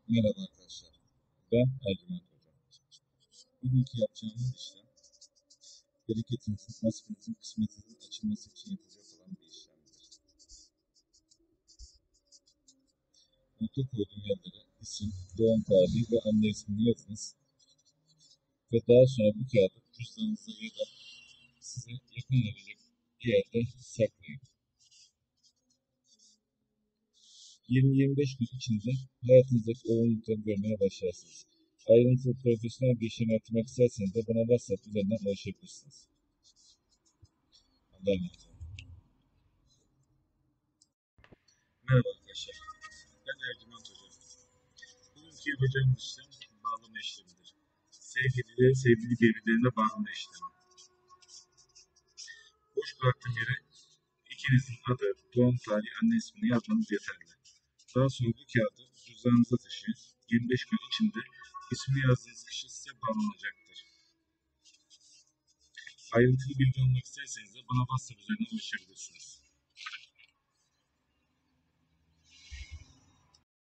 Merhaba arkadaşlar. Ben Ercüment Hoca. Bugünkü yapacağımız işlem bereketinizin, nasibinizin, kısmetinizin açılması için yapılacak olan bir işlemdir. Nokta koyduğum yerlere isim, doğum tarihi ve anne ismini yazınız. Ve daha sonra bu kağıdı cüzdanınıza ya da size yakın olacak bir yerde saklayın. 20-25 gün içinde hayatınızdaki olumlulukları görmeye başlarsınız. Ayrıntılı profesyonel bir işlem yapmak isterseniz de bana WhatsApp üzerinden ulaşabilirsiniz. Allah'a emanet olun. Merhaba arkadaşlar. Ben Ercüment Hoca. Bugünkü yapacağımız işlem bağlama işlemidir. Sevgilileri sevgili birbirlerine bağlama işlemi. Boş bıraktığım yere ikinizin adı, doğum tarihi, anne ismini yazmanız yeterli. Daha sonra bu kağıdı cüzdanınıza taşıyın. 25 gün içinde ismini yazdığınız kişi size bağlanacaktır. Ayrıntılı bilgi almak isterseniz de bana WhatsApp üzerinden ulaşabilirsiniz.